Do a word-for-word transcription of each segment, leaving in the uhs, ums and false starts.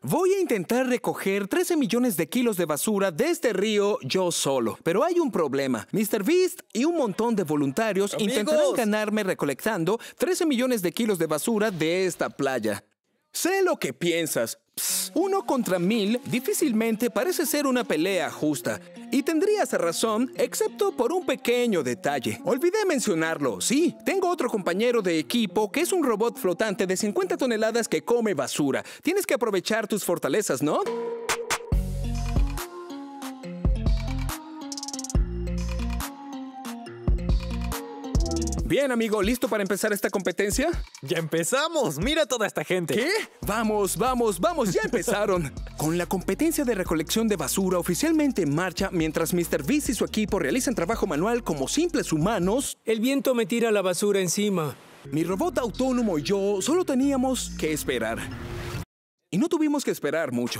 Voy a intentar recoger trece millones de kilos de basura de este río yo solo. Pero hay un problema. míster Beast y un montón de voluntarios ¡Amigos! intentarán ganarme recolectando trece millones de kilos de basura de esta playa. Sé lo que piensas. Psst, uno contra mil difícilmente parece ser una pelea justa. Y tendrías razón, excepto por un pequeño detalle. Olvidé mencionarlo. Sí, tengo otro compañero de equipo que es un robot flotante de cincuenta toneladas que come basura. Tienes que aprovechar tus fortalezas, ¿no? Bien, amigo, ¿listo para empezar esta competencia? ¡Ya empezamos! ¡Mira toda esta gente! ¿Qué? Vamos, vamos, vamos, ya empezaron. Con la competencia de recolección de basura oficialmente en marcha, mientras míster Beast y su equipo realizan trabajo manual como simples humanos, El viento me tira la basura encima. mi robot autónomo y yo solo teníamos que esperar. Y no tuvimos que esperar mucho.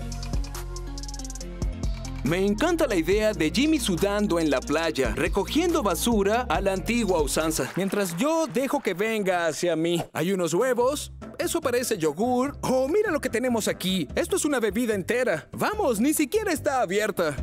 Me encanta la idea de Jimmy sudando en la playa, recogiendo basura a la antigua usanza, mientras yo dejo que venga hacia mí. Hay unos huevos, eso parece yogur. Oh, mira lo que tenemos aquí. Esto es una bebida entera. Vamos, ni siquiera está abierta.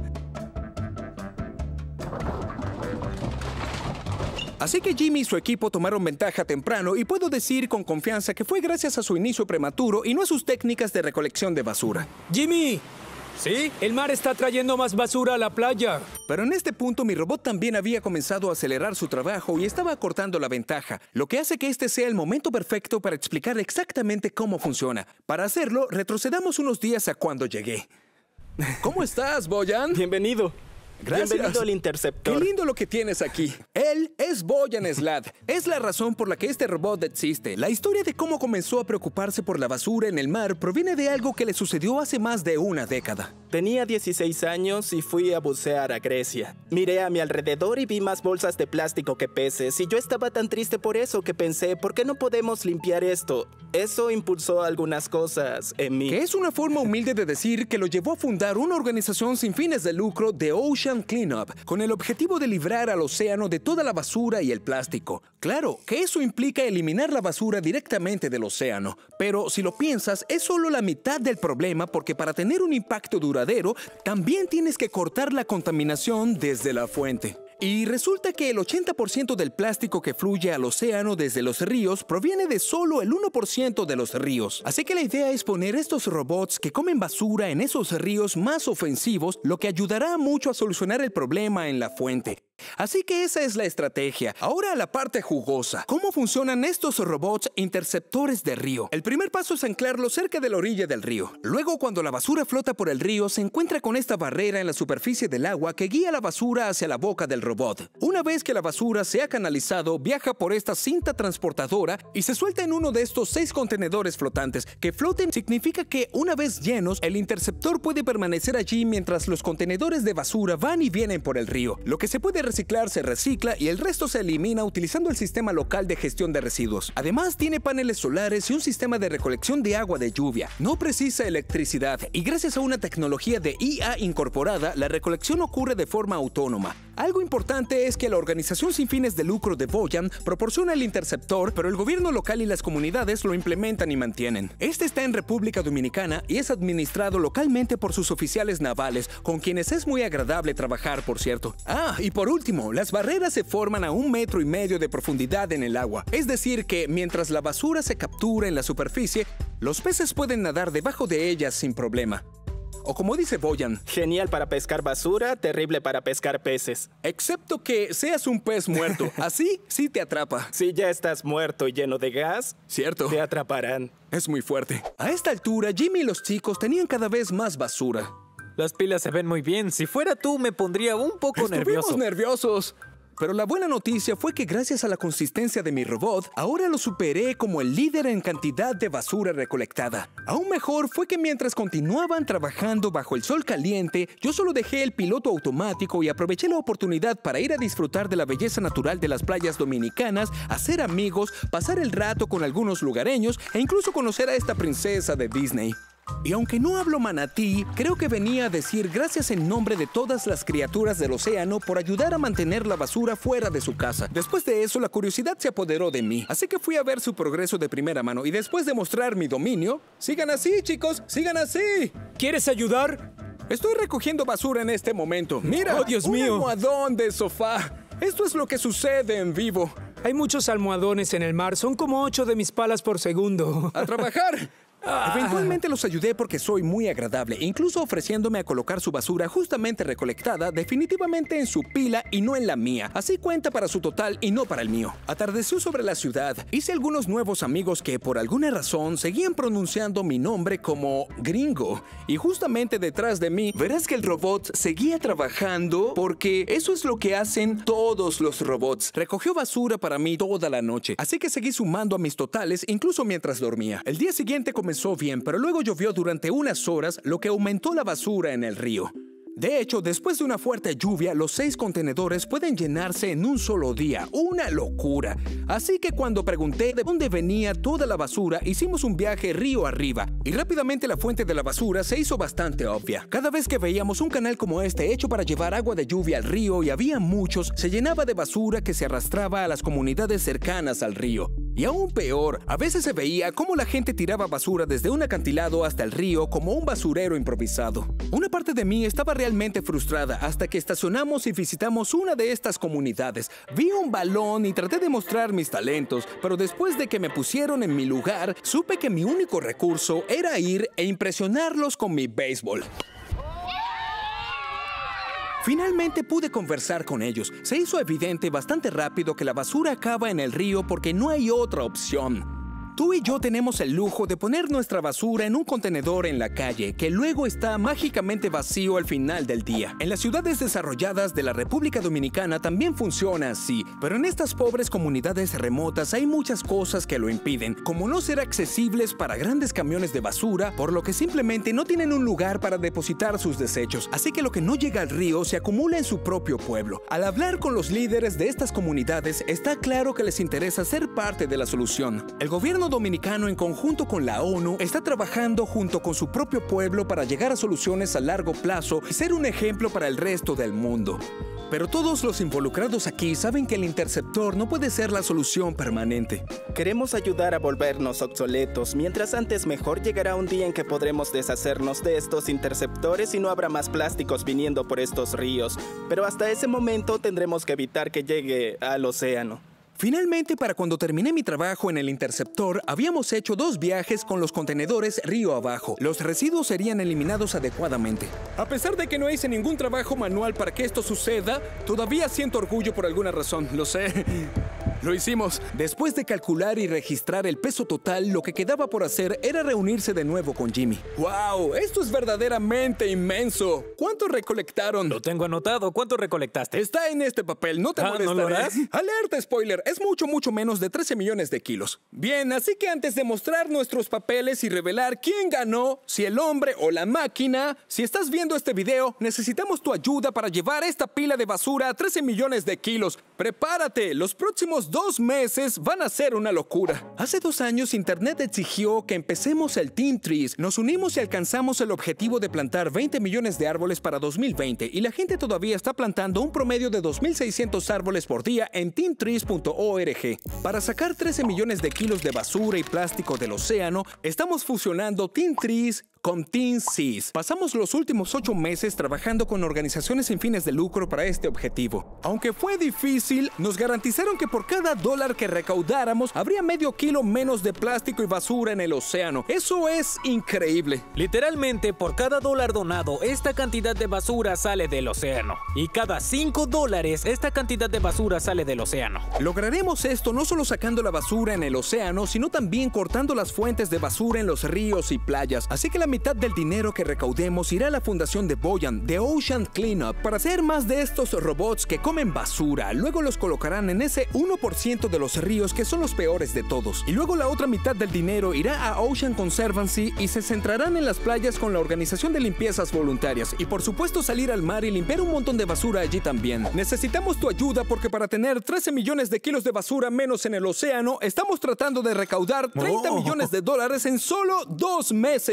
Así que Jimmy y su equipo tomaron ventaja temprano y puedo decir con confianza que fue gracias a su inicio prematuro y no a sus técnicas de recolección de basura. ¡Jimmy! ¿Sí? El mar está trayendo más basura a la playa. Pero en este punto mi robot también había comenzado a acelerar su trabajo y estaba acortando la ventaja, lo que hace que este sea el momento perfecto para explicar exactamente cómo funciona. Para hacerlo, retrocedamos unos días a cuando llegué. ¿Cómo estás, Boyan? Bienvenido. Gracias. Bienvenido al Qué Interceptor. lindo lo que tienes aquí. Él es Boyan Slad. Es la razón por la que este robot existe. La historia de cómo comenzó a preocuparse por la basura en el mar proviene de algo que le sucedió hace más de una década. Tenía dieciséis años y fui a bucear a Grecia. Miré a mi alrededor y vi más bolsas de plástico que peces, y yo estaba tan triste por eso que pensé, ¿por qué no podemos limpiar esto? Eso impulsó algunas cosas en mí. Que es una forma humilde de decir que lo llevó a fundar una organización sin fines de lucro, The Ocean Cleanup, con el objetivo de librar al océano de toda la basura y el plástico. Claro, que eso implica eliminar la basura directamente del océano, pero si lo piensas, es solo la mitad del problema, porque para tener un impacto duradero, también tienes que cortar la contaminación desde la fuente. Y resulta que el ochenta por ciento del plástico que fluye al océano desde los ríos proviene de solo el uno por ciento de los ríos. Así que la idea es poner estos robots que comen basura en esos ríos más ofensivos, lo que ayudará mucho a solucionar el problema en la fuente. Así que esa es la estrategia. Ahora a la parte jugosa. ¿Cómo funcionan estos robots interceptores de río? El primer paso es anclarlos cerca de la orilla del río. Luego, cuando la basura flota por el río, se encuentra con esta barrera en la superficie del agua que guía la basura hacia la boca del robot. Una vez que la basura se ha canalizado, viaja por esta cinta transportadora y se suelta en uno de estos seis contenedores flotantes. Que floten significa que, una vez llenos, el interceptor puede permanecer allí mientras los contenedores de basura van y vienen por el río. Lo que se puede reciclar se recicla y el resto se elimina utilizando el sistema local de gestión de residuos. Además, tiene paneles solares y un sistema de recolección de agua de lluvia. No precisa electricidad y gracias a una tecnología de I A incorporada, la recolección ocurre de forma autónoma. Algo importante es que la organización sin fines de lucro de Boyan proporciona el interceptor, pero el gobierno local y las comunidades lo implementan y mantienen. Este está en República Dominicana y es administrado localmente por sus oficiales navales, con quienes es muy agradable trabajar, por cierto. Ah, y por último, las barreras se forman a un metro y medio de profundidad en el agua. Es decir que, mientras la basura se captura en la superficie, los peces pueden nadar debajo de ellas sin problema. O como dice Boyan, Genial para pescar basura, terrible para pescar peces. excepto que seas un pez muerto. Así sí te atrapa. Si ya estás muerto y lleno de gas, ¿Cierto? te atraparán. Es muy fuerte. A esta altura, Jimmy y los chicos tenían cada vez más basura. Las pilas se ven muy bien. Si fuera tú, me pondría un poco Estuvimos nervioso. nerviosos. Pero la buena noticia fue que gracias a la consistencia de mi robot, ahora lo superé como el líder en cantidad de basura recolectada. Aún mejor fue que mientras continuaban trabajando bajo el sol caliente, yo solo dejé el piloto automático y aproveché la oportunidad para ir a disfrutar de la belleza natural de las playas dominicanas, hacer amigos, pasar el rato con algunos lugareños e incluso conocer a esta princesa de Disney. Y aunque no hablo manatí, creo que venía a decir gracias en nombre de todas las criaturas del océano por ayudar a mantener la basura fuera de su casa. Después de eso, la curiosidad se apoderó de mí, así que fui a ver su progreso de primera mano y después de mostrar mi dominio... ¡Sigan así, chicos! ¡Sigan así! ¿Quieres ayudar? Estoy recogiendo basura en este momento. ¡Mira! ¡Oh, Dios un mío! almohadón de sofá. Esto es lo que sucede en vivo. Hay muchos almohadones en el mar. Son como ocho de mis palas por segundo. ¡A trabajar! Eventualmente los ayudé porque soy muy agradable, incluso ofreciéndome a colocar su basura justamente recolectada definitivamente en su pila y no en la mía. Así cuenta para su total y no para el mío. Atardeció sobre la ciudad. Hice algunos nuevos amigos que por alguna razón seguían pronunciando mi nombre como gringo. Y justamente detrás de mí verás que el robot seguía trabajando porque eso es lo que hacen todos los robots. Recogió basura para mí toda la noche, así que seguí sumando a mis totales incluso mientras dormía. El día siguiente comenzó bien, pero luego llovió durante unas horas, lo que aumentó la basura en el río. De hecho, después de una fuerte lluvia, los seis contenedores pueden llenarse en un solo día. ¡Una locura! Así que cuando pregunté de dónde venía toda la basura, hicimos un viaje río arriba. Y rápidamente la fuente de la basura se hizo bastante obvia. Cada vez que veíamos un canal como este hecho para llevar agua de lluvia al río, y había muchos, se llenaba de basura que se arrastraba a las comunidades cercanas al río. Y aún peor, a veces se veía cómo la gente tiraba basura desde un acantilado hasta el río como un basurero improvisado. Una parte de mí estaba realmente frustrada hasta que estacionamos y visitamos una de estas comunidades. Vi un balón y traté de mostrar mis talentos, pero después de que me pusieron en mi lugar, supe que mi único recurso era ir e impresionarlos con mi béisbol. Finalmente pude conversar con ellos. Se hizo evidente bastante rápido que la basura acaba en el río porque no hay otra opción. Tú y yo tenemos el lujo de poner nuestra basura en un contenedor en la calle, que luego está mágicamente vacío al final del día. En las ciudades desarrolladas de la República Dominicana también funciona así, pero en estas pobres comunidades remotas hay muchas cosas que lo impiden, como no ser accesibles para grandes camiones de basura, por lo que simplemente no tienen un lugar para depositar sus desechos. Así que lo que no llega al río se acumula en su propio pueblo. Al hablar con los líderes de estas comunidades, está claro que les interesa ser parte de la solución. El gobierno dominicano, en conjunto con la ONU, está trabajando junto con su propio pueblo para llegar a soluciones a largo plazo y ser un ejemplo para el resto del mundo. Pero todos los involucrados aquí saben que el interceptor no puede ser la solución permanente. Queremos ayudar a volvernos obsoletos, mientras antes mejor llegará un día en que podremos deshacernos de estos interceptores y no habrá más plásticos viniendo por estos ríos. Pero hasta ese momento tendremos que evitar que llegue al océano. Finalmente, para cuando terminé mi trabajo en el interceptor, habíamos hecho dos viajes con los contenedores río abajo. Los residuos serían eliminados adecuadamente. A pesar de que no hice ningún trabajo manual para que esto suceda, todavía siento orgullo por alguna razón, lo sé. Lo hicimos. Después de calcular y registrar el peso total, lo que quedaba por hacer era reunirse de nuevo con Jimmy. ¡Wow! Esto es verdaderamente inmenso. ¿Cuánto recolectaron? Lo tengo anotado. ¿Cuánto recolectaste? Está en este papel, no te Ah, molestaré. ¿no lo harás? Alerta, spoiler, es mucho, mucho menos de trece millones de kilos. Bien, así que antes de mostrar nuestros papeles y revelar quién ganó, si el hombre o la máquina, si estás viendo este video, necesitamos tu ayuda para llevar esta pila de basura a trece millones de kilos. Prepárate, los próximos dos meses van a ser una locura. Hace dos años, Internet exigió que empecemos el Teen Trees. Nos unimos y alcanzamos el objetivo de plantar veinte millones de árboles para dos mil veinte, y la gente todavía está plantando un promedio de dos mil seiscientos árboles por día en teen trees punto org. Para sacar trece millones de kilos de basura y plástico del océano, estamos fusionando Teen Trees con Teen Seas. Pasamos los últimos ocho meses trabajando con organizaciones sin fines de lucro para este objetivo. Aunque fue difícil, nos garantizaron que por cada dólar que recaudáramos, habría medio kilo menos de plástico y basura en el océano. Eso es increíble. Literalmente, por cada dólar donado, esta cantidad de basura sale del océano. Y cada cinco dólares, esta cantidad de basura sale del océano. Lograremos esto no solo sacando la basura en el océano, sino también cortando las fuentes de basura en los ríos y playas. Así que la mitad del dinero que recaudemos irá a la fundación de Boyan, de Ocean Cleanup, para hacer más de estos robots que comen basura. Luego los colocarán en ese uno por ciento de los ríos que son los peores de todos. Y luego la otra mitad del dinero irá a Ocean Conservancy y se centrarán en las playas con la organización de limpiezas voluntarias. Y por supuesto salir al mar y limpiar un montón de basura allí también. Necesitamos tu ayuda porque para tener trece millones de kilos de basura menos en el océano, estamos tratando de recaudar treinta Oh. millones de dólares en solo dos meses. Es una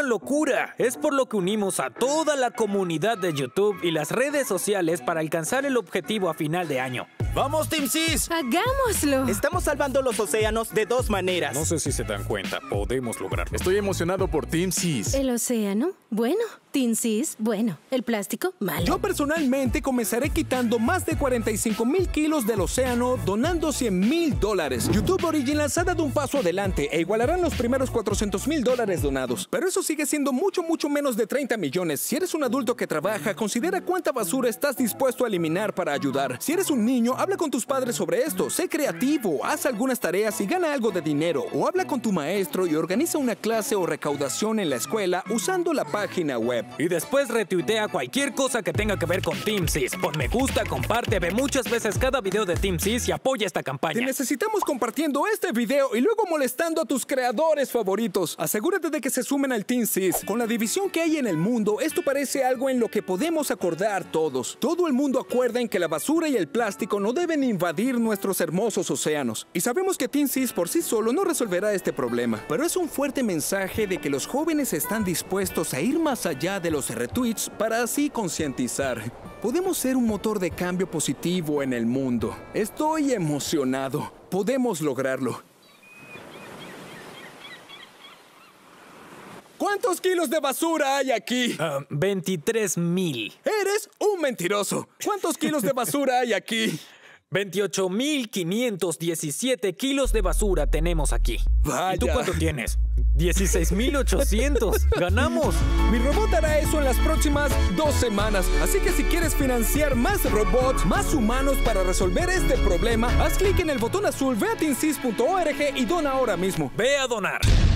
una locura. Es por lo que unimos a toda la comunidad de YouTube y las redes sociales para alcanzar el objetivo a final de año. ¡Vamos, Team Seas! ¡Hagámoslo! Estamos salvando los océanos de dos maneras. No sé si se dan cuenta, podemos lograrlo. Estoy emocionado por Team Seas. El océano, bueno. Team Seas, bueno. El plástico, malo. Yo personalmente comenzaré quitando más de cuarenta y cinco mil kilos del océano donando cien mil dólares. YouTube Originals ha dado un paso adelante e igualarán los primeros cuatrocientos mil dólares donados. Pero eso sigue siendo mucho, mucho menos de treinta millones. Si eres un adulto que trabaja, considera cuánta basura estás dispuesto a eliminar para ayudar. Si eres un niño, habla con tus padres sobre esto. Sé creativo, haz algunas tareas y gana algo de dinero. O habla con tu maestro y organiza una clase o recaudación en la escuela usando la página web. Y después retuitea cualquier cosa que tenga que ver con Team Seas. Pon me gusta, comparte, ve muchas veces cada video de Team Seas y apoya esta campaña. Te necesitamos compartiendo este video y luego molestando a tus creadores favoritos. Asegúrate de que se sumen al Team Seas. Con la división que hay en el mundo, esto parece algo en lo que podemos acordar todos. Todo el mundo acuerda en que la basura y el plástico no deben invadir nuestros hermosos océanos. Y sabemos que Team Seas por sí solo no resolverá este problema. Pero es un fuerte mensaje de que los jóvenes están dispuestos a ir más allá de los retweets para así concientizar. Podemos ser un motor de cambio positivo en el mundo. Estoy emocionado. Podemos lograrlo. ¿Cuántos kilos de basura hay aquí? Uh, veintitrés mil. Eres un mentiroso. ¿Cuántos kilos de basura hay aquí? veintiocho mil quinientos diecisiete kilos de basura tenemos aquí. Vaya. ¿Y tú cuánto tienes? dieciséis mil ochocientos. ¡Ganamos! Mi robot hará eso en las próximas dos semanas. Así que si quieres financiar más robots, más humanos para resolver este problema, haz clic en el botón azul, ve a team seas punto org y dona ahora mismo. Ve a donar.